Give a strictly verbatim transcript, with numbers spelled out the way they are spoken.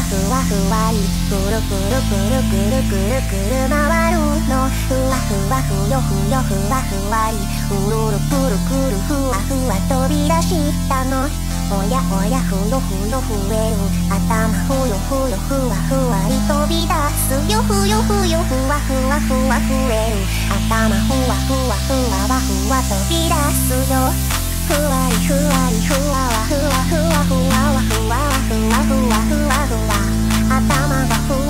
ふわふわりくるくるくるくるくるくる回るのふわふわふよふよふわふわりうるるくるくるふわふわ飛び出したのおやおやふよふよ増える頭ふよふよふわふわり飛び出すよふよふよふわふわふわ増える頭ふわふわふわわふわ飛び出すよふわりふわりふわわふわふわふわわふわわふわふわふわふわ頭がふ